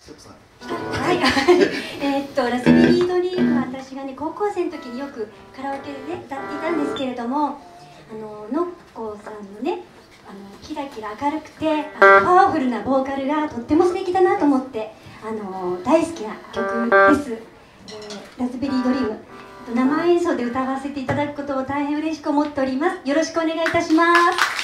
はい、ラズベリードリームは私がね高校生の時によくカラオケでね歌っていたんですけれども、ノッコさんのねキラキラ明るくてパワフルなボーカルがとっても素敵だなと思って大好きな曲です。ラズベリードリーム、生演奏で歌わせていただくことを大変嬉しく思っております。よろしくお願いいたします。